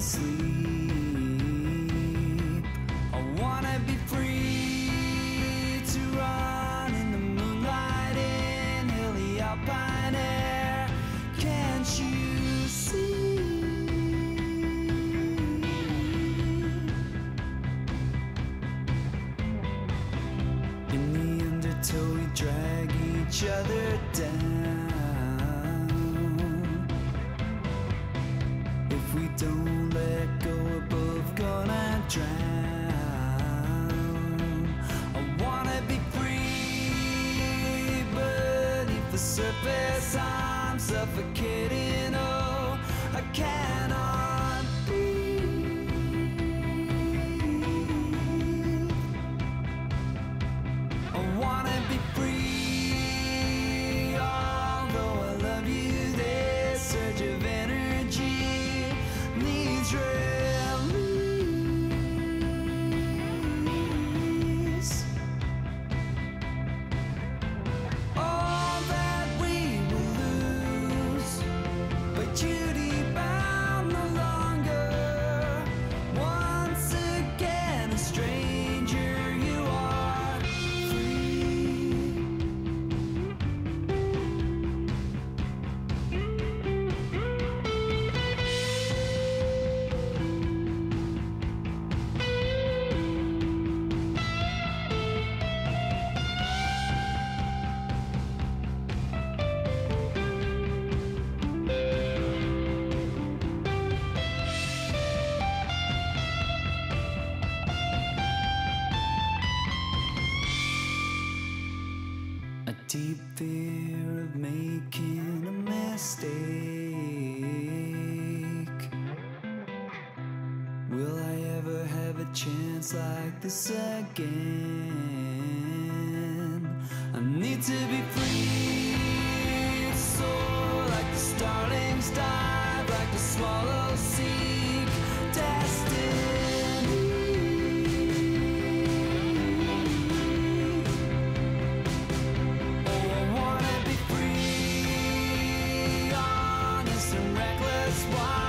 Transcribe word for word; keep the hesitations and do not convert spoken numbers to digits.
sleep. I wanna be free to run in the moonlight in hilly alpine air. Can't you see? In the undertow we drag each other down. If we don't let go, we're both gonna drown. I wanna be free, beneath the surface I'm suffocating. Oh, I cannot breathe. I wanna be free, although I love you. This surge of energy needs release. All that we will lose, but duty bound no longer. Once again a stranger, you are free. A deep fear of making a mistake. Will I ever have a chance like this again? I need to be free, soar like the starlings, dive like the swallows, seek destiny. Oh, I wanna be free, honest and reckless. Why?